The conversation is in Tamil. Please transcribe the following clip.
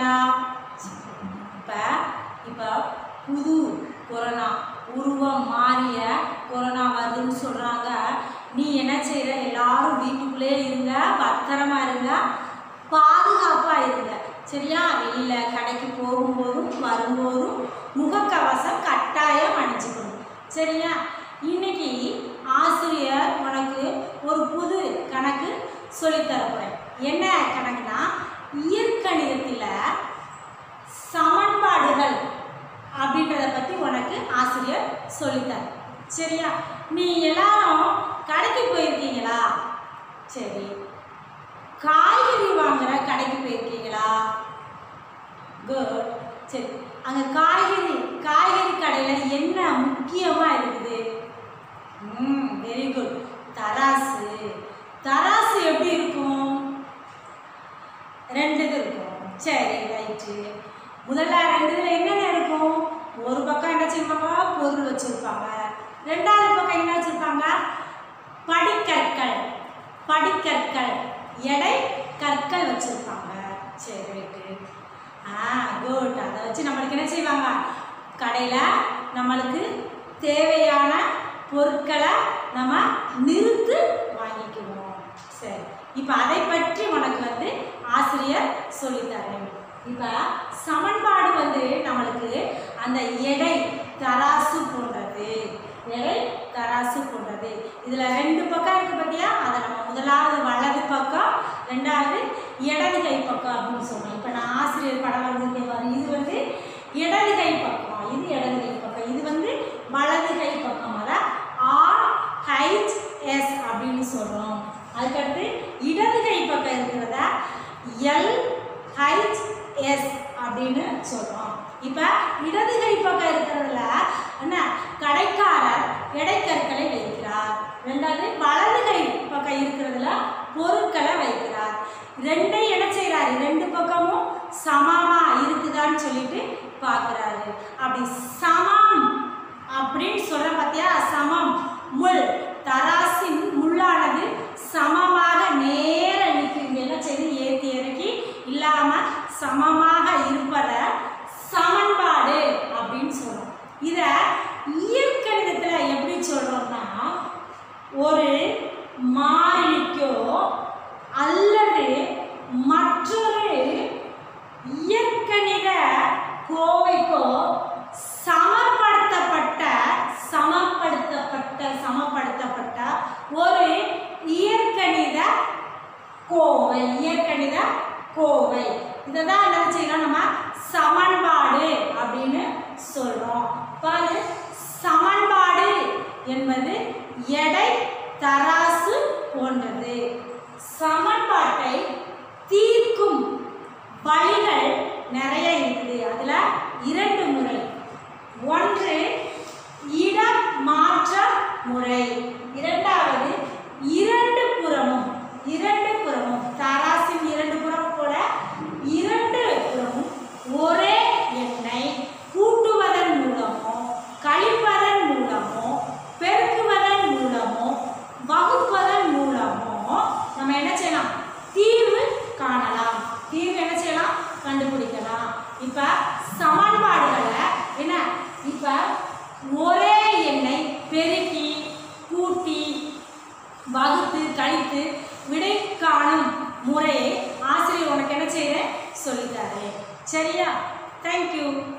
செய்கிறீங்களா? இப்போ புது கொரோனா உருவம் மாறிய கொரோனா வருதுன்னு சொல்கிறாங்க. நீ என்ன செய்கிற? எல்லாரும் வீட்டுக்குள்ளே இருங்க, பத்திரமா இருங்க, பாதுகாப்பாக இருங்க. சரியா? வெளியில் கடைக்கு போகும்போதும் வரும்போதும் முகக்கவசம் கட்டாயம் அணிஞ்சுக்கணும். சரியா? இன்னைக்கு ஆசிரியர் உனக்கு ஒரு புது கணக்கு சொல்லித்தரப்போகிறேன். என்ன கணக்குனா, இயற்கணிதத்தில் சமன்பாடுகள் அப்படின்றத பற்றி உனக்கு ஆசிரியர் சொல்லித்தர. சரியா? நீ எல்லாரும் கடைக்கு போயிருக்கீங்களா? சரி. காய்கறி வாங்குற கடைக்கு போயிருக்கீங்களா? குட். சரி. அங்கே காய்கறி கடையில் என்ன முக்கியமாக இருக்குது? Very good. தராசு. தராசு எப்படி இருக்கும்? 2 இருக்கும். சரி, ரைட்டு. முதல்ல 2 என்னென்ன இருக்கும்? ஒரு பக்கம் என்ன வச்சுருப்பாங்க? பொருள் வச்சுருப்பாங்க. 2வது பக்கம் என்ன வச்சுருப்பாங்க? படிக்கற்கள் எடை கற்கள் வச்சுருப்பாங்க. சரி, ரைட்டு. குட். அதை வச்சு நம்மளுக்கு என்ன செய்வாங்க? கடையில் நம்மளுக்கு தேவையான பொருட்களை நம்ம நிறுத்து வாங்கிக்குவோம். சரி. இப்போ அதை பற்றி உனக்கு ஆசிரியர் சொல்லித்தரேன். இப்போ சமன்பாடு நம்மளுக்கு அந்த எடை தராசு போன்றது. இதில் 2 பக்கம் இருக்குது பார்த்தியா? அதை நம்ம முதலாவது வலது பக்கம், 2வது இடது கை பக்கம் அப்படின்னு சொன்னோம். இப்போ நான் ஆசிரியர் படம் வந்திருக்கேன் பாரு. இது இடது கை பக்கம், இது இடது கை பக்கம், இது வலது கை பக்கம். அதான் RHS அப்படின்னு சொல்கிறோம். அதுக்கடுத்து இடது கை பக்கம் இருக்கிறத LHS அப்படின்னு சொல்கிறோம். இப்போ இடது கை பக்கம் இருக்கிறதுல என்ன? கடைக்காரர் எடைக்கற்களை வைக்கிறார். 2வது வலது கை பக்கம் இருக்கிறதுல பொருட்களை வைக்கிறார். 2ஐயும் என்ன செய்கிறாரு? 2 பக்கமும் சமமாக இருக்குதான்னு சொல்லிட்டு பார்க்குறாரு. அப்படி சமம் அப்படின்னு சொல்கிற பார்த்தியா? சமம் முள், தராசின் முள்ளானது சமமாக நேர நிற்கிறது. என்ன செய்து? ஏற்றி இறக்கி இல்லாமல் சமமாக இருப்பதை சமன்பாடு அப்படின்னு சொல்கிறோம். இதை இயற்கணிதத்தில் எப்படி சொல்கிறோம்னா, ஒரு மாறிலிக்கோ அல்லது மற்றொரு இயற்கணித கோவைக்கோ சமப்படுத்தப்பட்ட ஒரு இயற்கணித கோவை இதை தான் என்ன செய்யலாம்? நம்ம சமன்பாடு அப்படின்னு சொல்கிறோம். பாரு, சமன்பாடு என்பது எடை தராசு போன்றது. சமன்பாட்டை தீர்க்கும் வழிகள் நிறைய இருக்குது. அதில் 2 முறை. ஒன்று இடமாற்ற முறை, 2வது இரண்டு புறமும் தராசின் 2 புறம் போல 2 புறமும் ஒரே எண்ணை கூட்டுவதன் மூலமோ கழிப்பதன் மூலமோ பெருக்குவதன் மூலமோ வகுப்பதன் மூலமோ நம்ம என்ன செய்யலாம்? தீர்வு காணலாம். தீர்வு என்ன செய்யலாம்? கண்டுபிடிக்கலாம். இப்போ சமன்பாடுகளை என்ன? இப்போ ஒரே எண்ணை பெருக்கி கூட்டி வகுத்து கழித்து விடை காணும் முறையை ஆசிரியர் உனக்கு என்ன செய்கிறேன்? சொல்லித்தாரேன். சரியா? தேங்க்யூ.